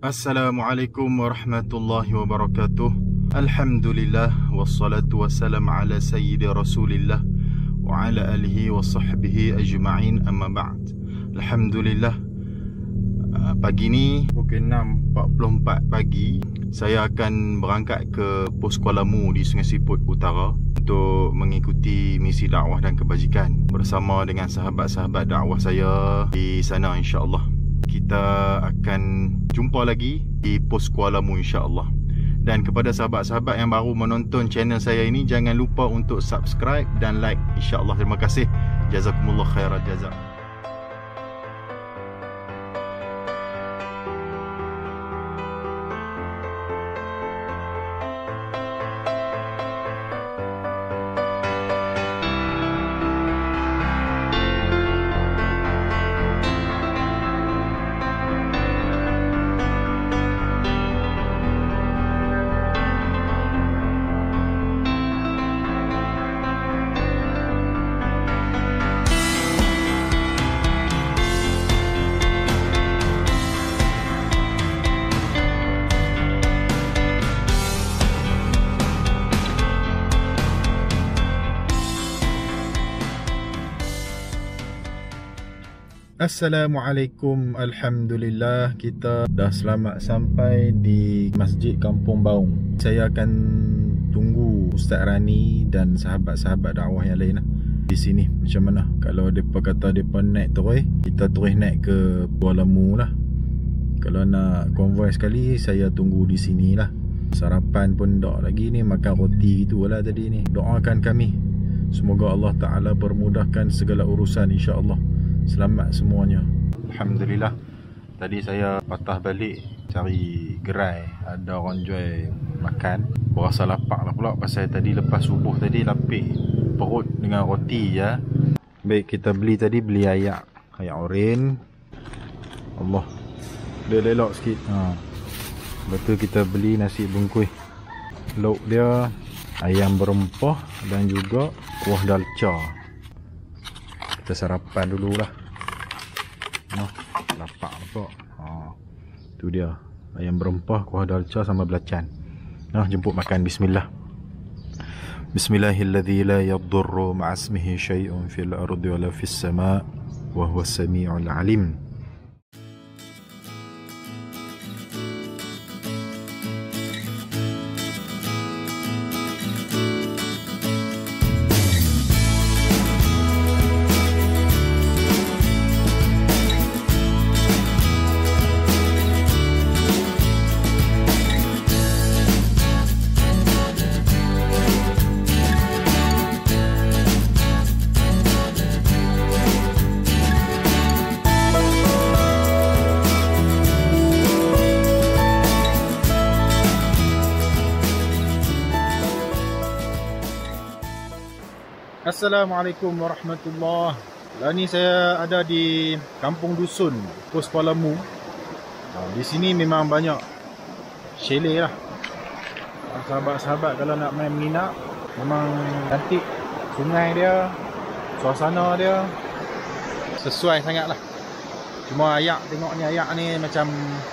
Assalamualaikum warahmatullahi wabarakatuh. Alhamdulillah wassalatu wassalam ala sayyidi Rasulillah wa ala alihi wa sahbihi ajma'in, amma ba'd. Alhamdulillah, pagi ni pukul 6.44 pagi saya akan berangkat ke pos Kuala Mu di Sungai Siput Utara untuk mengikuti misi dakwah dan kebajikan bersama dengan sahabat-sahabat dakwah saya di sana, insya-Allah. Kita akan jumpa lagi di pos Kuala Mu, insya-Allah. Dan kepada sahabat-sahabat yang baru menonton channel saya ini, jangan lupa untuk subscribe dan like, insya-Allah. Terima kasih. Jazakumullah khairan jazak. Assalamualaikum. Alhamdulillah, kita dah selamat sampai di Masjid Kampung Baung. Saya akan tunggu Ustaz Rani dan sahabat-sahabat dakwah yang lain di sini. Macam mana kalau depa kata depa naik terus, kita terus naik ke Kuala Mu lah. Kalau nak konvoi sekali, saya tunggu di sini lah. Sarapan pun tak lagi ni, makan roti gitulah tadi ni. Doakan kami, semoga Allah Ta'ala permudahkan segala urusan, insya-Allah. Selamat semuanya. Alhamdulillah, tadi saya patah balik cari gerai, ada orang jual makan. Berasa lapar lah pula pasal tadi lepas subuh tadi lapik perut dengan roti ya. Baik, kita beli tadi, beli ayak oren. Allah, dia lelok sikit. Betul, kita beli nasi bungkus. Lauk dia ayam berempah dan juga kuah dalca. Kita sarapan dululah. Lapar pula. Tu dia, ayam berempah, kuah dalca sama belacan. Jemput makan. Bismillah. Bismillahilladzi la yadurru ma'asmihi syai'un fil ardi wala fis sama' wa huwas sami'ul alim. Assalamualaikum warahmatullahi. Lah ni saya ada di Kampung Dusun, Pos Kuala Mu. Di sini memang banyak chalet lah. Sahabat-sahabat kalau nak main menginap, memang cantik. Sungai dia, suasana dia sesuai sangat lah. Cuma ayak, tengok ni ayak ni macam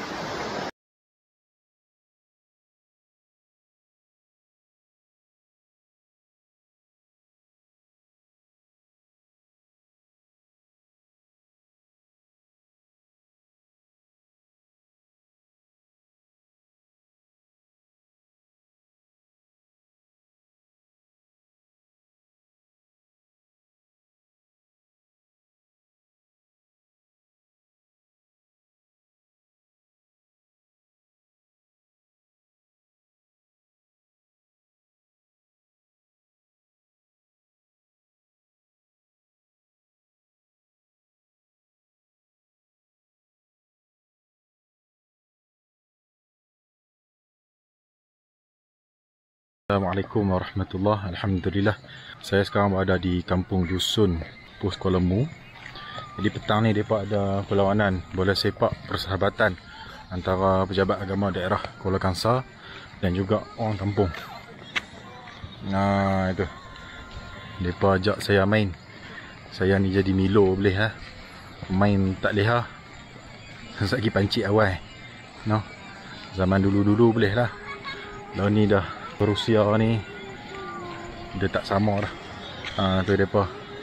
Assalamualaikum warahmatullahi. Alhamdulillah, saya sekarang berada di Kampung Dusun, Pos Kuala Mu. Jadi petang ni mereka ada perlawanan bola sepak persahabatan antara pejabat agama daerah Kuala Kangsar dan juga orang kampung. Nah, itu mereka ajak saya main. Saya ni jadi Milo boleh main tak leha. Sat lagi pancik awal. No. Zaman dulu-dulu boleh lah. Dah ni dah berusia ni, dia tak sama dah. Tu depa.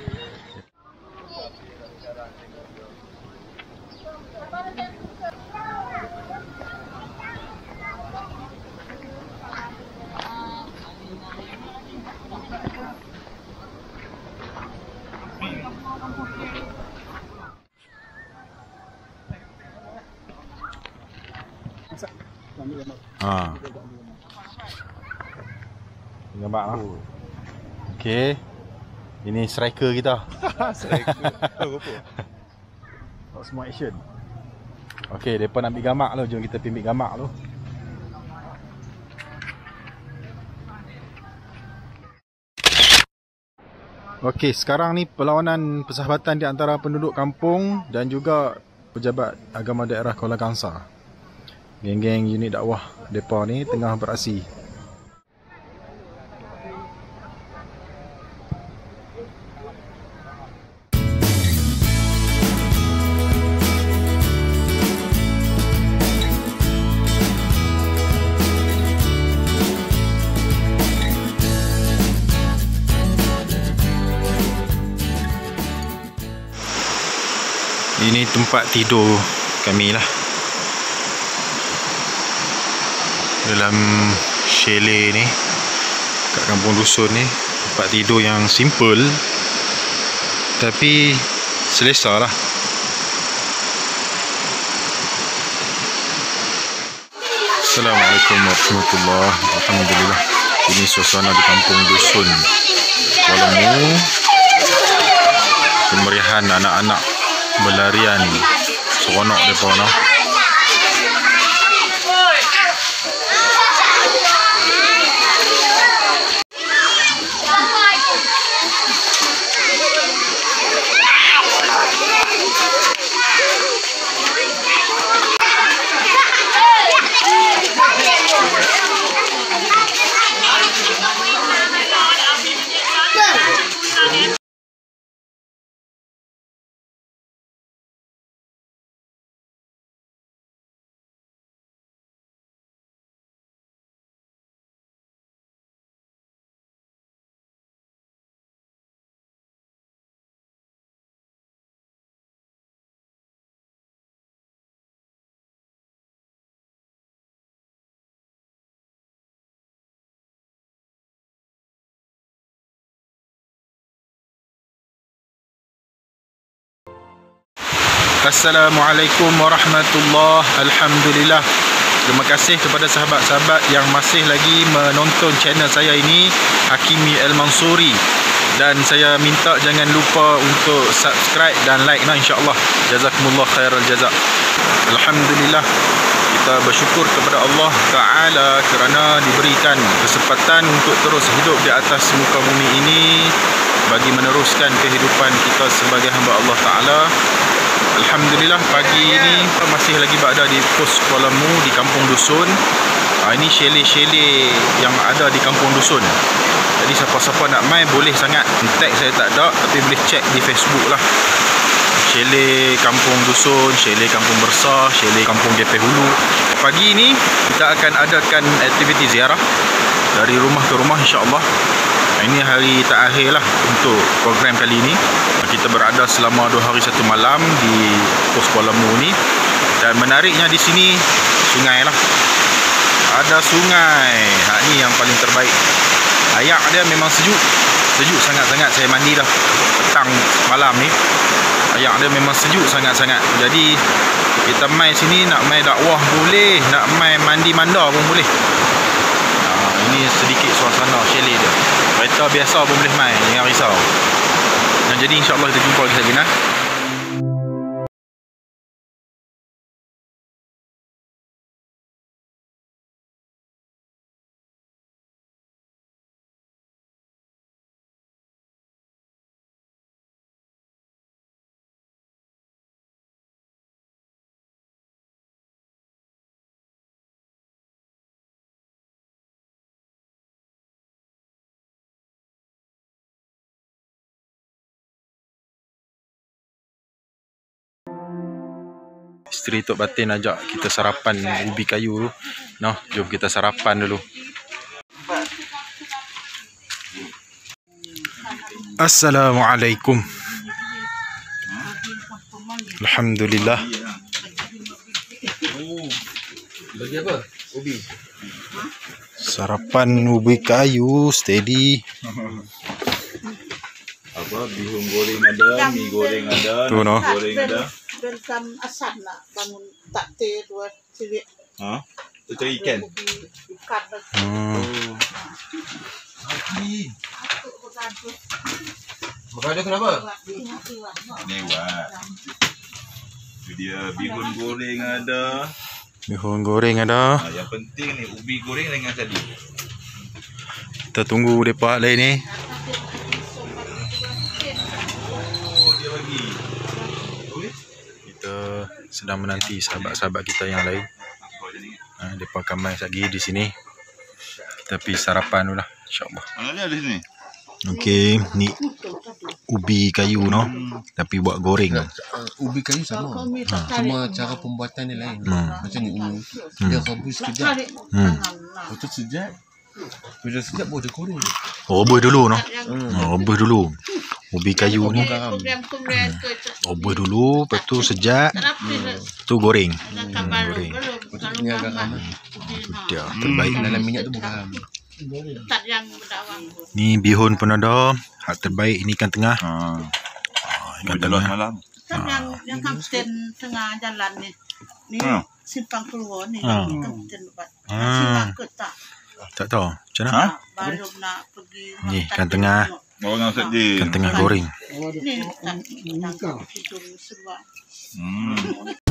Gambar lah. Okey. Ini striker kita. Striker. Apa? Semua action. Okey, depa nak ambil gambar tu. Jom kita pergi ambil gambar tu. Okey, sekarang ni perlawanan persahabatan di antara penduduk kampung dan juga pejabat agama daerah Kuala Kangsar. Geng-geng unit dakwah depa ni tengah beraksi. Ini tempat tidur kami lah, dalam chalet ni kat kampung dusun ni. Tempat tidur yang simple tapi selesa lah. Assalamualaikum warahmatullahi wabarakatuh. Alhamdulillah, ini suasana di kampung dusun Kuala Mu. Kemeriahan anak-anak berlarian, seronok depa noh. Assalamualaikum warahmatullahi. Alhamdulillah. Terima kasih kepada sahabat-sahabat yang masih lagi menonton channel saya ini, Hakimi Al-Mansuri. Dan saya minta jangan lupa untuk subscribe dan like nah, insya-Allah. Jazakumullah khairal jazak. Alhamdulillah, kita bersyukur kepada Allah Ta'ala kerana diberikan kesempatan untuk terus hidup di atas muka bumi ini bagi meneruskan kehidupan kita sebagai hamba Allah Ta'ala. Alhamdulillah, pagi ini masih lagi berada di pos Kuala Mu di kampung dusun. Ini chalet-chalet yang ada di kampung dusun. Jadi siapa-siapa nak main boleh sangat. Tag saya tak ada, tapi boleh check di Facebook lah. Chalet kampung dusun, chalet kampung bersah, chalet kampung GP Hulu. Pagi ini kita akan adakan aktiviti ziarah dari rumah ke rumah, insya-Allah. Ini hari terakhir lah untuk program kali ini. Kita berada selama 2 hari 1 malam di pos Kuala Mu ni. Dan menariknya di sini sungai lah. Ada sungai. Ni yang paling terbaik. Air dia memang sejuk. Sejuk sangat-sangat. Saya mandi dah petang malam ni. Air dia memang sejuk sangat-sangat. Jadi kita main sini, nak main dakwah boleh, nak main mandi manda pun boleh. Ini sedikit suasana chalet dia. Kereta biasa pun boleh main, jangan risau. Jadi insya-Allah kita jumpa lagi lagi. isteri Tok Batin ajak kita sarapan ubi kayu tu. Noh, jom kita sarapan dulu. Assalamualaikum. Alhamdulillah. Bagi apa? Ubi. Sarapan ubi kayu steady. Apa? Bihun goreng ada, mi goreng ada, Tu noh. goreng ada. Welcome asam nak bangun tak teh dua cilik. Ha? Tu cari ikan. Ikan lagi. Makan ada kenapa? Ni buat. Tu dia bihun goreng ada. Bihun goreng ada. Yang penting ni ubi goreng dengan tadi. Kita tunggu depa lain ni. Oh, dia bagi. Kita sedang menanti sahabat-sahabat kita yang lain. Depa akan mai lagi di sini. Kita pergi sarapan dulu lah, insya-Allah. Mana dia ada sini? Okey, ni ubi kayu noh, tapi buat goreng. Ubi kayu sama. Cuma cara pembuatan dia lain. Macam ni dia rebus sekejap. Lepas tu sekejap. Bila sekejap baru dia goreng. Rebus dulu noh. Rebus dulu. Ubi kayu ni rebus dulu, lepas tu sejak tu goreng. Goreng. Lepas tu ni agak garam. Dia terbaik. Dalam minyak tu garam. Tak yang berdawang. Ni bihun pun ada. Hak terbaik ini ikan tengah. Ikan tengah malam. Kan yang kapten tengah jalan ni. Ni simpang keluar ni kapten buat. Simpang ke tak? Tak tahu. Macam mana? Baru nak pergi. Ni ikan tengah. Orang sedih. Ikan tengah goreng. Ni tak hidung seluar.